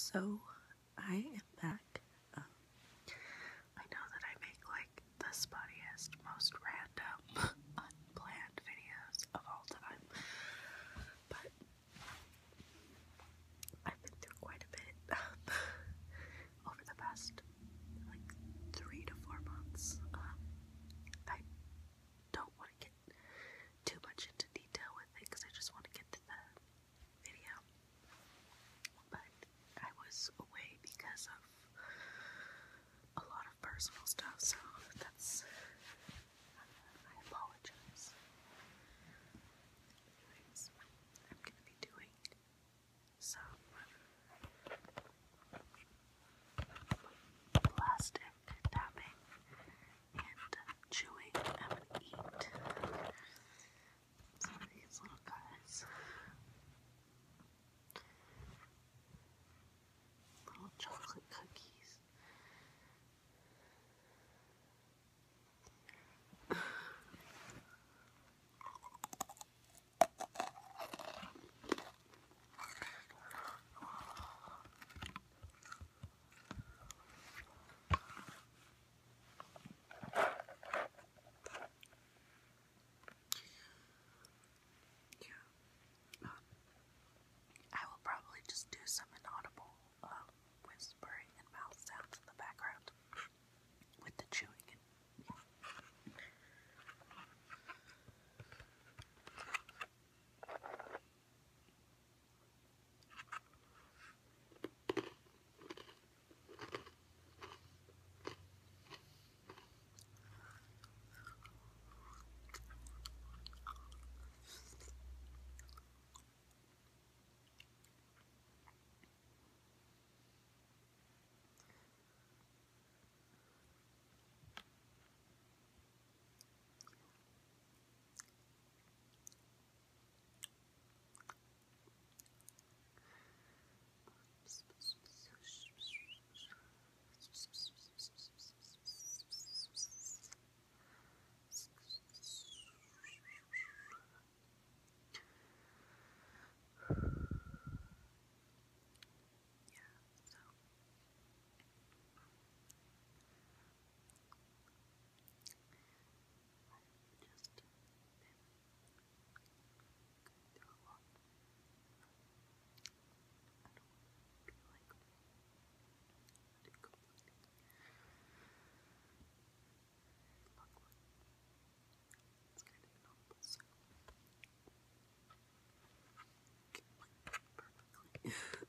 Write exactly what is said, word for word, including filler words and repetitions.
So, I am back. Um, I know that I make like the spottiest, most random, unplanned videos of all time, but I've been through quite a bit um, over the past like three to four months. Um, I don't want to get too much into detail with it because I just want to get to the video. But I was away because of a lot of personal stuff, so that's, I apologize. Anyways, I'm gonna be doing some plastic tapping and chewing. I'm gonna eat some of these little guys. Little chocolate cookies. I will probably just do some inaudible um, whispering and mouth sounds in the background with the chewing. And, yeah. Just been through a lot. I don't want to be like completely luckily. It's kind of inaudible, so perfectly.